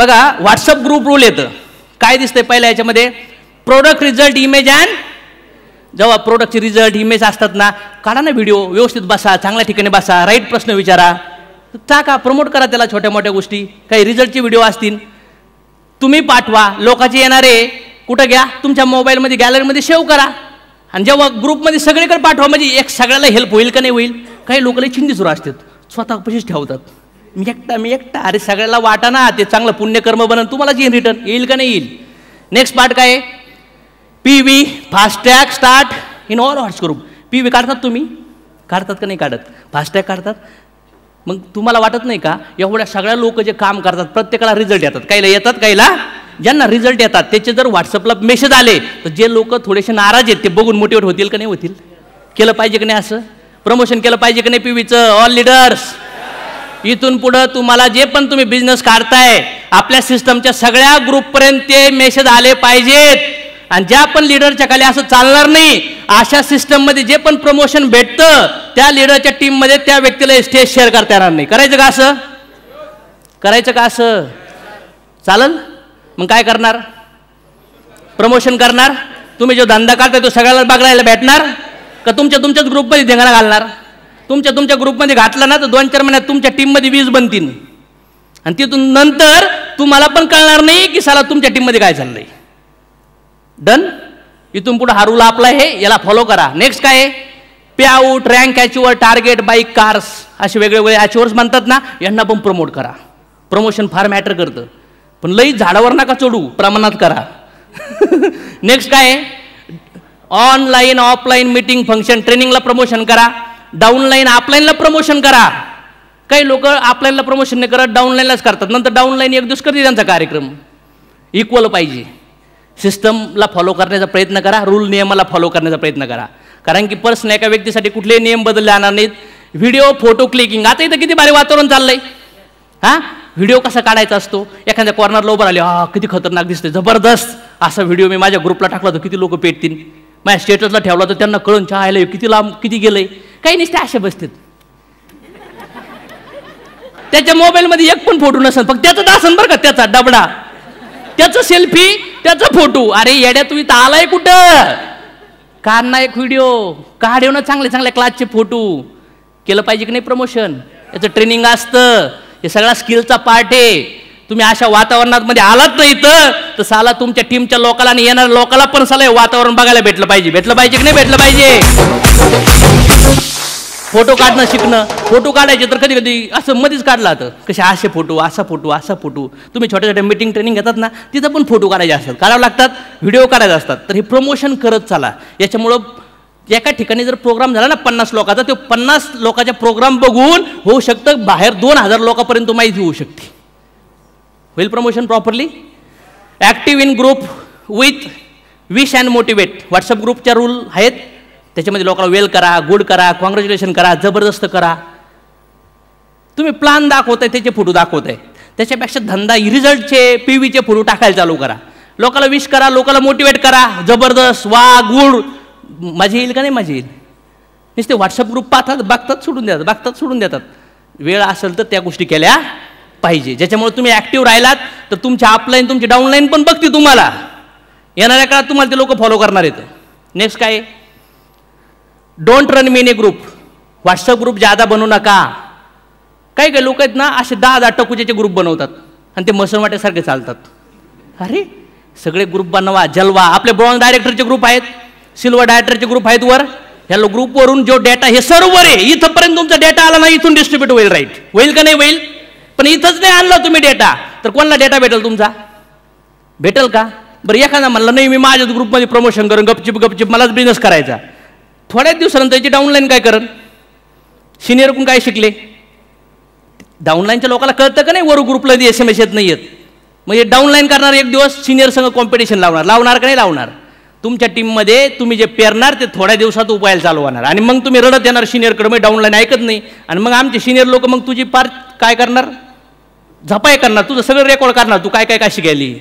बघा WhatsApp group rule येतं. काय दिसतंय पहिल्या याच्यामध्ये, प्रोडक्ट रिझल्ट इमेज अँड, जेव्हा प्रोडक्टचे रिझल्ट इमेज असतात ना, काढा ना व्हिडिओ, व्यवस्थित बसा, चांगल्या ठिकाणी बसा, राईट प्रश्न विचारा, टाका, प्रमोट करा त्याला. छोट्या मोठ्या गोष्टी, काही रिझल्टचे व्हिडिओ असतील तुम्ही पाठवा, लोकांचे येणारे कुठं घ्या, तुमच्या मोबाईलमध्ये गॅलरीमध्ये सेव्ह करा आणि जेव्हा ग्रुपमध्ये सगळीकडे पाठवा, म्हणजे एक सगळ्याला हेल्प होईल का नाही होईल. काही लोक लई चिंती सुरू असतात, स्वतः पशीच ठेवतात, मी एकटा, अरे सगळ्याला वाटा ना, ते चांगलं पुण्यकर्म बनन, तुम्हालाच येईल रिटर्न, येईल का नाही येईल. नेक्स्ट पार्ट काय, PV FASTag start in all whats group. PV काढतात तुम्ही, काढतात का नाही काढत, फास्टॅग काढतात. मग तुम्हाला वाटत नाही का एवढ्या सगळ्या लोक जे काम करतात प्रत्येकाला रिझल्ट येतात, काहीला येतात, काहीला ज्यांना रिझल्ट येतात त्याचे जर व्हॉट्सअपला मेसेज आले तर जे लोक थोडेसे नाराज आहेत ते बघून मोटिवेट होतील का नाही होतील. केलं पाहिजे की नाही, असं प्रमोशन केलं पाहिजे की नाही PVचं. ऑल लीडर्स, इथून पुढं तुम्हाला जे पण तुम्ही बिझनेस काढताय आपल्या सिस्टमच्या सगळ्या ग्रुपपर्यंत ते मेसेज आले पाहिजेत. आणि ज्या पण लीडरच्या खाली असं चालणार नाही, अशा सिस्टममध्ये जे पण प्रमोशन भेटतं त्या लीडरच्या टीममध्ये त्या व्यक्तीला स्टेज शेअर करता येणार नाही. करायचं का असं, करायचं का असं, चालेल. मग काय करणार, प्रमोशन करणार. तुम्ही जो धंदा काढताय तो सगळ्याला बघायला भेटणार का तुमच्याच ग्रुपमध्ये धिंगाणा घालणार. तुमच्या ग्रुपमध्ये घातला ना तर 2-4 महिन्यात तुमच्या टीममध्ये 20 बनतील आणि तिथून नंतर तुम्हाला पण कळणार नाही की साला तुमच्या टीममध्ये काय चाललंय. डन. इथून पुढे हा रूल आपला आहे, याला फॉलो करा. नेक्स्ट काय, pay out, rank achiever, target, bike, cars, असे वेगवेगळे अचिव्हर्स म्हणतात ना, यांना पण प्रमोट करा. प्रमोशन फार मॅटर करतं, पण लई झाडावर नका चढू, प्रमाणात करा. नेक्स्ट काय, ऑनलाईन ऑफलाईन मीटिंग फंक्शन ट्रेनिंगला प्रमोशन करा. डाऊनलाईन अपलाईनला प्रमोशन करा. काही लोक अपलाईनला प्रमोशन नाही करत, डाऊनलाईनलाच करतात. नंतर डाऊनलाईन एक दिवस करते त्यांचा कार्यक्रम. इक्वल पाहिजे. सिस्टमला फॉलो करण्याचा प्रयत्न करा, रूल नियमाला फॉलो करण्याचा प्रयत्न करा. कारण की पर्सनल एका व्यक्तीसाठी कुठलेही नियम बदलले जाणार नाहीत. व्हिडिओ फोटो क्लिकिंग, आता इथं किती भारी वातावरण चाललंय. हां, व्हिडिओ कसा काढायचा असतो, एखाद्या कॉर्नरला उभं राहिले, हा किती खतरनाक दिसते, जबरदस्त, असा व्हिडिओ मी माझ्या ग्रुपला टाकला तर किती लोक पेटतील, माझ्या स्टेटसला ठेवला तर त्यांना कळून चाहायला किती लांब किती गेलंय. काही नसते, असे बसतात. त्याच्या मोबाईलमध्ये एक पण फोटो नसेल, फक्त त्याचाच असेल बरं का, त्याचा डबडा, त्याचं सेल्फी, त्याचा फोटो. अरे येड्या तुम्ही तर आलाय कुठं, काढ ना एक व्हिडिओ, काढ ना चांगले चांगल्या क्लासचे फोटो. केलं पाहिजे की नाही प्रमोशन, याचं ट्रेनिंग असतं, हे सगळा स्किलचा पार्ट आहे. तुम्ही अशा वातावरणामध्ये आलात नाही तर साला तुमच्या टीमच्या लोकांना आणि येणाऱ्या लोकांना पण साला वातावरण बघायला भेटलं पाहिजे की नाही भेटलं पाहिजे. फोटो काढणं शिकणं, फोटो काढायचे तर कधी कधी असं मध्येच काढला होतं, कसे असे फोटो, असा फोटो. तुम्ही छोट्या छोट्या मीटिंग ट्रेनिंग घेतात ना, तिथं पण फोटो काढायचे असतात, काढावं लागतात, व्हिडिओ काढायचे असतात. तर हे प्रमोशन करत चाला. याच्यामुळं एका ठिकाणी जर प्रोग्राम झाला ना 50 लोकांचा, ते 50 लोकांच्या प्रोग्राम बघून होऊ शकतं बाहेर 2000 लोकांपर्यंत माहिती होऊ शकते. होईल promotion properly. Active in group with wish and motivate. WhatsApp ग्रुपच्या रूल आहेत, त्याच्यामध्ये लोकांना वेल करा, गुड करा, कॉंग्रॅच्युलेशन करा, जबरदस्त करा. तुम्ही प्लान दाखवताय, त्याचे फोटो दाखवताय, त्याच्यापेक्षा धंदा रिझल्टचे PVचे फोटो टाकायला चालू करा. लोकांना विश करा, लोकांना मोटिवेट करा, जबरदस्त, वा गुड, मजा येईल का नाही मजा येईल. नुसते व्हॉट्सअप ग्रुप पाहतात, बघतात सोडून देतात. वेळ असेल तर त्या गोष्टी केल्या पाहिजे, ज्याच्यामुळे तुम्ही ॲक्टिव्ह राहिलात तर तुमच्या अपलाईन तुमची डाऊनलाईन पण बघते तुम्हाला. येणाऱ्या काळात तुम्हाला ते लोक फॉलो करणार आहेत. नेक्स्ट काय, don't run mini group. WhatsApp group जादा बनवू नका. काही लोक आहेत ना असे 10 टकुचे ग्रुप बनवतात आणि ते मसनवाट्यासारखे चालतात. अरे सगळे ग्रुप बनवा, जलवा. आपले ब्रॉन्झ डायरेक्टरचे ग्रुप आहेत, सिल्वर डायरेक्टरचे ग्रुप आहेत वर. ह्या ग्रुपवरून जो डेटा, हे सर्व आहे, इथंपर्यंत तुमचा डेटा आला ना, इथून डिस्ट्रीब्यूट होईल. राईट, होईल का नाही होईल. पण इथंच नाही आणला तुम्ही डेटा तर कोणाला डेटा भेटेल तुमचा, भेटेल का. बरं एखादा म्हणलं नाही मी माझ्याच ग्रुपमध्ये प्रमोशन करून गपचिप मलाच बिझनेस करायचा, थोड्याच दिवसानंतर त्याची डाऊनलाईन काय करेल. सिनियरकडून काय शिकले, डाऊनलाईनच्या लोकांना कळतं का नाही वर ग्रुपला SMS येत नाही येत. मग हे डाऊनलाईन करणार एक दिवस सिनियर संघ कॉम्पिटिशन लावणार का नाही लावणार. तुमच्या टीममध्ये तुम्ही जे पेरणार ते थोड्या दिवसात उपायाला चालू होणार आणि मग तुम्ही रडत येणार सिनियरकडे, मग डाऊनलाईन ऐकत नाही. आणि मग आमचे सिनियर लोक मग तुझी पार काय करणार, झपाय करणार, तुझं सगळं रेकॉर्ड करणार, तू काय शिकायली.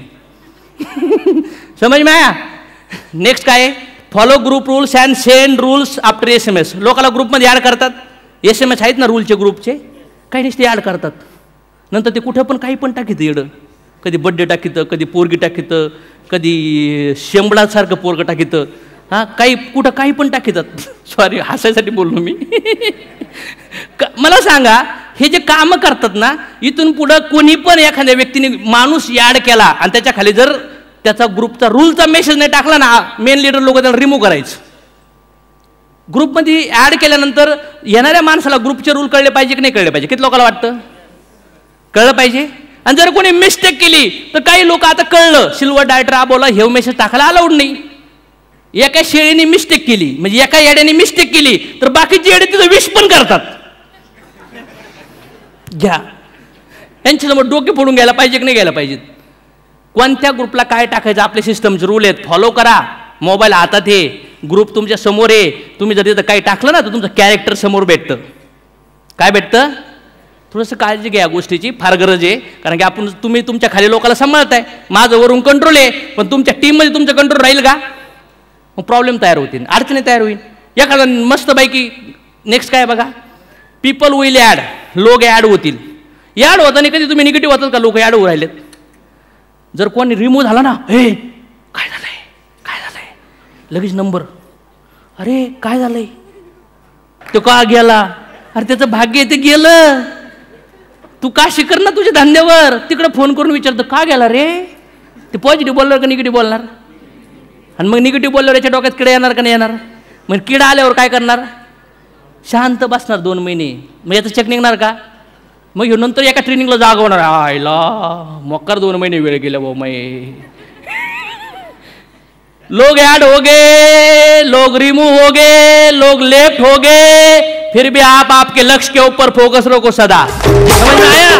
समज माया. नेक्स्ट काय, follow group rules and send rules after SMS. लोकांना ग्रुपमध्ये ॲड करतात, SMS आहेत ना रूलचे ग्रुपचे, काही नसते ॲड करतात, नंतर ते कुठं पण काही पण टाकीत येडं. कधी बड्डे टाकीतं, कधी पोरगी टाकीतं, कधी शेंबडासारखं पोरगं टाकीतं, हां काही कुठं काही पण टाकीतात. सॉरी हसायसाठी बोललो मी. मला सांगा हे जे कामं करतात ना, इथून पुढं कोणी पण एखाद्या व्यक्तीने माणूस ॲड केला आणि त्याच्या खाली जर त्याचा ग्रुपचा रूलचा मेसेज नाही टाकला ना, मेन लीडर लोक त्याला रिमूव्ह करायचं. ग्रुपमध्ये ॲड केल्यानंतर येणाऱ्या माणसाला ग्रुपचे रूल कळले पाहिजे की नाही कळले पाहिजे? किती लोकांना वाटतं कळलं पाहिजे? आणि जर कोणी मिस्टेक केली तर काही लोक आता कळलं सिल्वर डायट राबवला हे मेसेज टाकायला अलाउड नाही. एका शेळीने मिस्टेक केली म्हणजे एका येड्याने मिस्टेक केली तर बाकीचे येडे तिथं विश पण करतात. घ्या यांच्यासमोर डोके फोडून घ्यायला पाहिजे की नाही घ्यायला पाहिजेत? कोणत्या ग्रुपला काय टाकायचं आपले सिस्टमचे रूल आहेत, फॉलो करा. मोबाईल हातात आहे, ग्रुप तुमच्या समोर आहे. तुम्ही जर तिथं काही टाकलं ना तर तुमचं कॅरेक्टर समोर भेटतं. काय भेटतं? थोडंसं काळजी घ्या या गोष्टीची, फार गरज आहे. कारण की आपण तुम्ही तुमच्या खाली लोकांना सांभाळताय, माझं वरून कंट्रोल आहे, पण तुमच्या टीममध्ये तुमचं कंट्रोल राहील का? मग प्रॉब्लेम तयार होतील, अडचणी तयार होईल. एखादा मस्तपैकी नेक्स्ट काय बघा, पीपल विल ॲड, लोक ॲड होतील. ॲड होताना कधी तुम्ही निगेटिव्ह होतात का? लोक ॲड होऊ राहिलेत. जर कोणी रिमूव्ह झाला ना, हे काय झालंय काय झालंय, लगेच नंबर, अरे काय झालंय, तो का गेला, अरे त्याचं भाग्य ते गेलं, तू का शिकर ना तुझ्या धंद्यावर. तिकडे फोन करून विचारतो का गेला रे. ते पॉझिटिव्ह बोलणार का निगेटिव्ह बोलणार? आणि मग निगेटिव्ह बोलल्यावर याच्या डोक्यात किडा येणार का नाही येणार? मग किडा आल्यावर काय करणार? शांत बसणार 2 महिने. मग याचं चेक निघणार का? मग ह्यो नंतर एका ट्रेनिंगला जागवणार, आयला मोकार 2 महिने वेळ गेला भाऊ मै. लोग ऐड हो गए, लोग रिमूव हो गए, लोग लेफ्ट हो गए, फिर भी आप आपके लक्ष्य के ऊपर फोकस रखो सदा. समझ में आया?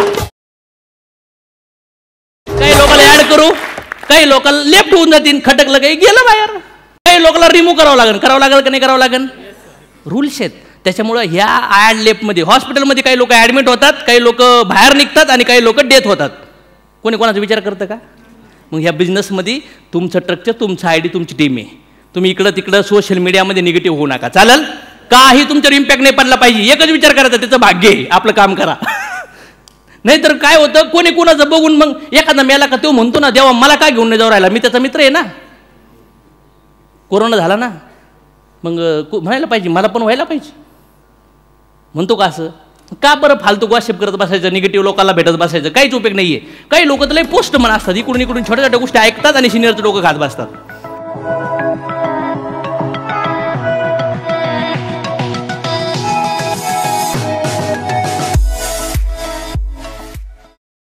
काही लोकांना ऍड करू, काही लोकांना लेफ्ट होऊन जातील, खटकलं काही गेलं बाहेर. काही लोकांना रिमूव्ह करावं लागेल का नाही करावं लागेल? रूल्स आहेत. त्याच्यामुळं ह्या ॲड लेफ्टमध्ये हॉस्पिटलमध्ये काही लोक ॲडमिट होतात, काही लोक बाहेर निघतात आणि काही लोक डेथ होतात. कोणी कोणाचा विचार करतं का? मग ह्या बिझनेसमध्ये तुमचं स्ट्रक्चर, तुमचं आयडी, तुमची टीम आहे. तुम्ही इकडं तिकडं सोशल मीडियामध्ये निगेटिव्ह होऊ नका, चालेल? काही तुमच्यावर इम्पॅक्ट नाही पडला पाहिजे. एकच विचार करायचा, त्याचं भाग्य आहे, आपलं काम करा. नाहीतर काय होतं, कोणी कोणाचं बघून मग एखादा मेला का तो म्हणतो ना, देवा मला काय घेऊन नाही जाऊ राहिला, मी त्याचा मित्र आहे ना. कोरोना झाला ना, मग म्हणायला पाहिजे मला पण व्हायला पाहिजे. म्हणतो का असं? का बरं फालतू गॉसिप करत बसायचं, निगेटिव्ह लोकांना भेटत बसायचं, काहीच उपयोग नाहीये. काही लोक तर लय पोस्ट म्हणा असतात, इकडून छोट्या छोट्या गोष्टी ऐकतात आणि सिनियरचं डोकं खात बसतात.